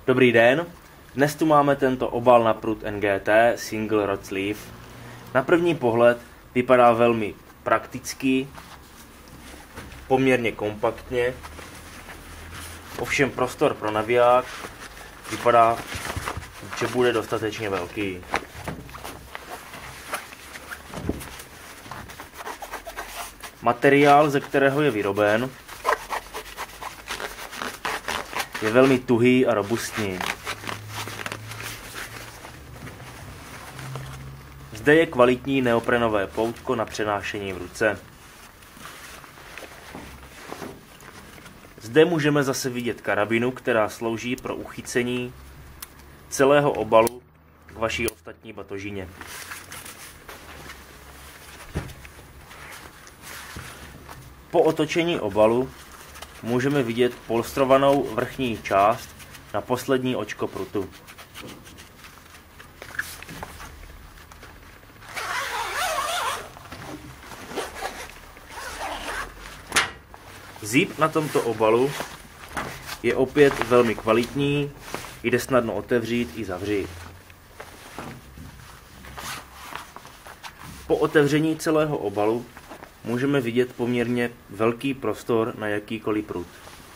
Dobrý den, dnes tu máme tento obal na prut NGT Single Rod Sleeve. Na první pohled vypadá velmi prakticky, poměrně kompaktně, ovšem prostor pro naviják vypadá, že bude dostatečně velký. Materiál, ze kterého je vyroben, je velmi tuhý a robustní. Zde je kvalitní neoprenové poutko na přenášení v ruce. Zde můžeme zase vidět karabinu, která slouží pro uchycení celého obalu k vaší ostatní batožině. Po otočení obalu můžeme vidět polstrovanou vrchní část na poslední očko prutu. Zip na tomto obalu je opět velmi kvalitní, jde snadno otevřít i zavřít. Po otevření celého obalu můžeme vidět poměrně velký prostor na jakýkoliv prut.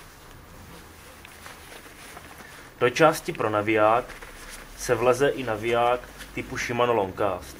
Do části pro naviják se vleze i naviják typu Shimano Longcast.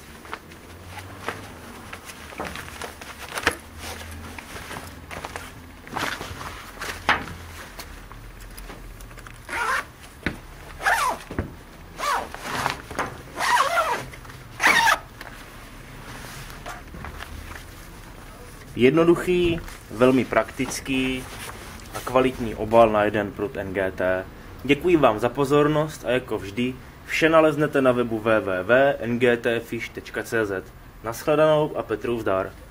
Jednoduchý, velmi praktický a kvalitní obal na jeden prut NGT. Děkuji vám za pozornost a jako vždy vše naleznete na webu www.ngtfish.cz. Naschledanou a Petrův zdar.